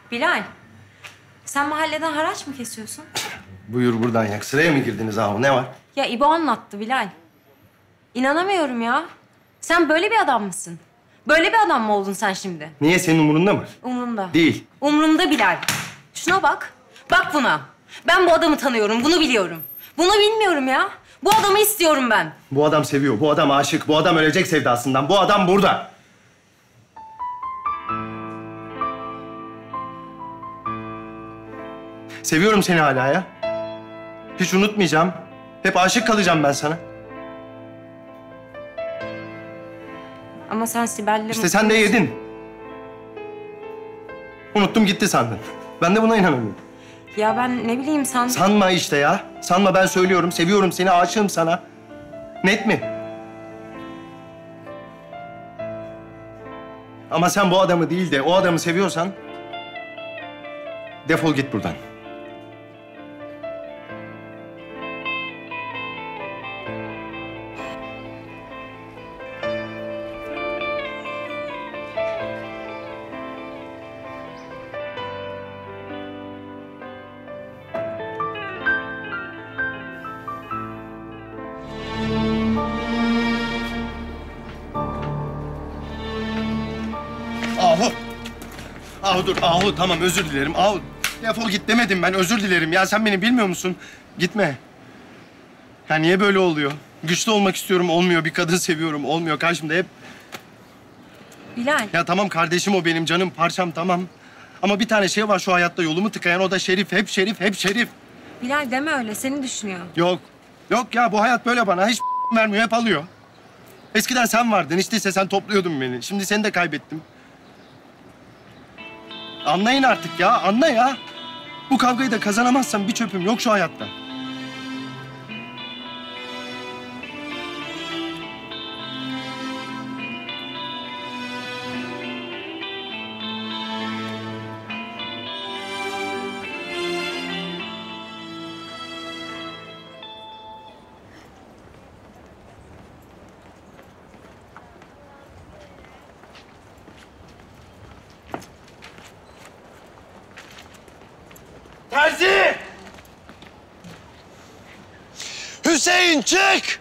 Bilal, sen mahalleden haraç mı kesiyorsun? Buyur buradan yak. Sıraya mı girdiniz ahu? Ne var? Ya İbo anlattı Bilal. İnanamıyorum ya. Sen böyle bir adam mısın? Böyle bir adam mı oldun sen şimdi? Niye? Senin umurunda mı? Umrumda. Değil. Umrumda Bilal. Şuna bak. Bak buna. Ben bu adamı tanıyorum, bunu biliyorum. Bunu bilmiyorum ya. Bu adamı istiyorum ben. Bu adam seviyor, bu adam aşık, bu adam ölecek sevdasından. Bu adam burada. Seviyorum seni hala ya. Hiç unutmayacağım. Hep aşık kalacağım ben sana. Ama sen Sibel'le... İşte sen de yedin. Unuttum gitti sandın. Ben de buna inanamıyorum. Ya ben ne bileyim sen... Sanma işte ya. Sanma, ben söylüyorum. Seviyorum seni, aşığım sana. Net mi? Ama sen bu adamı değil de o adamı seviyorsan... defol git buradan. Ahu! Ahu dur, Ahu tamam özür dilerim. Ahu defol git demedim ben, özür dilerim. Ya sen beni bilmiyor musun? Gitme. Ya niye böyle oluyor? Güçlü olmak istiyorum, olmuyor. Bir kadın seviyorum, olmuyor. Karşımda hep... Bilal. Ya tamam kardeşim o benim, canım parçam tamam. Ama bir tane şey var şu hayatta yolumu tıkayan, o da Şerif. Hep Şerif, hep Şerif. Bilal deme öyle, seni düşünüyor. Yok, yok ya bu hayat böyle bana. Hiç vermiyor, hep alıyor. Eskiden sen vardın, hiç değilse sen topluyordun beni. Şimdi seni de kaybettim. Anlayın artık ya, anla ya. Bu kavgayı da kazanamazsam bir çöpüm yok şu hayatta. Terzi! Hüseyin çık!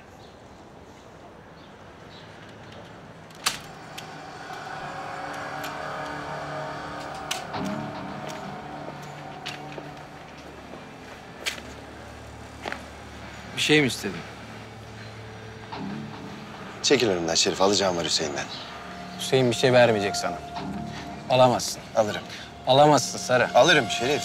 Bir şey mi istedin? Çekil önümden Şerif. Alacağım var Hüseyin'den. Hüseyin bir şey vermeyecek sana. Alamazsın. Alırım. Alamazsın Sarı. Alırım Şerif.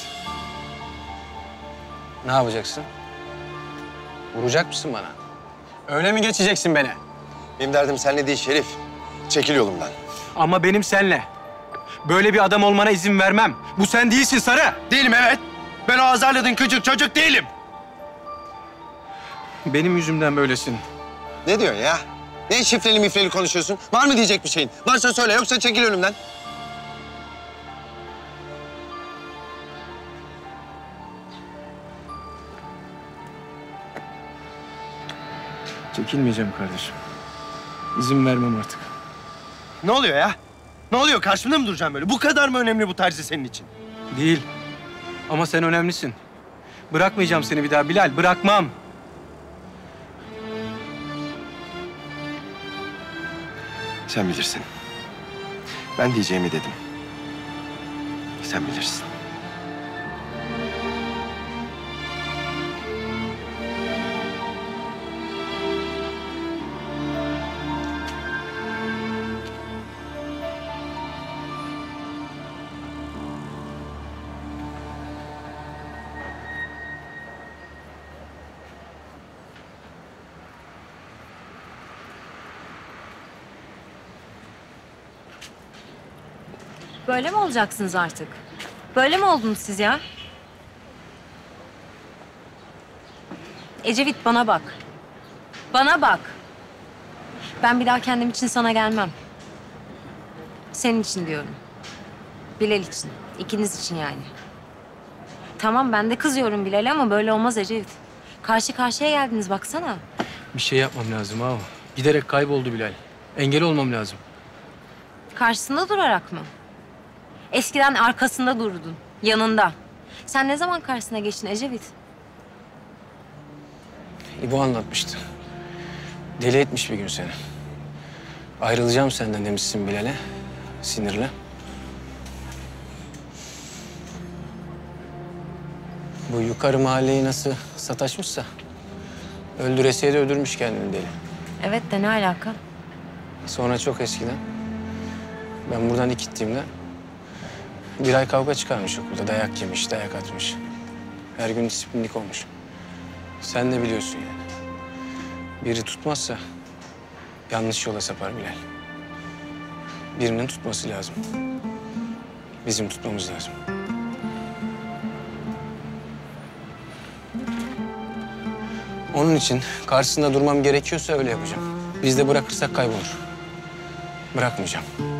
Ne yapacaksın? Vuracak mısın bana? Öyle mi geçeceksin beni? Benim derdim seninle değil Şerif. Çekil yolumdan. Ama benim senle. Böyle bir adam olmana izin vermem. Bu sen değilsin Sarı. Değilim evet. Ben o azarladığın küçük çocuk değilim. Benim yüzümden böylesin. Ne diyorsun ya? Ne şifreli mifreli konuşuyorsun? Var mı diyecek bir şeyin? Varsa söyle, yoksa çekil önümden. Çekilmeyeceğim kardeşim. İzin vermem artık. Ne oluyor ya? Ne oluyor? Karşımda mı duracaksın böyle? Bu kadar mı önemli bu Terzi senin için? Değil. Ama sen önemlisin. Bırakmayacağım seni bir daha Bilal. Bırakmam. Sen bilirsin. Ben diyeceğimi dedim. Sen bilirsin. Böyle mi olacaksınız artık? Böyle mi oldunuz siz ya? Ecevit bana bak. Bana bak. Ben bir daha kendim için sana gelmem. Senin için diyorum. Bilal için. İkiniz için yani. Tamam ben de kızıyorum Bilal'e ama böyle olmaz Ecevit. Karşı karşıya geldiniz baksana. Bir şey yapmam lazım abi. Giderek kayboldu Bilal. Engel olmam lazım. Karşısında durarak mı? Eskiden arkasında durdun, yanında. Sen ne zaman karşısına geçtin Ecevit? İbo anlatmıştı. Deli etmiş bir gün seni. Ayrılacağım senden demişsin Bilal'e. Sinirle. Bu yukarı mahalleyi nasıl sataşmışsa... öldüreseye de öldürmüş kendini deli. Evet de ne alaka? Sonra çok eskiden ben buradan ilk gittiğimde bir ay kavga çıkarmış okulda. Dayak yemiş, dayak atmış. Her gün disiplinlik olmuş. Sen de biliyorsun yani. Biri tutmazsa yanlış yola sapar Bilal. Birinin tutması lazım. Bizim tutmamız lazım. Onun için karşısında durmam gerekiyorsa öyle yapacağım. Biz de bırakırsak kaybolur. Bırakmayacağım.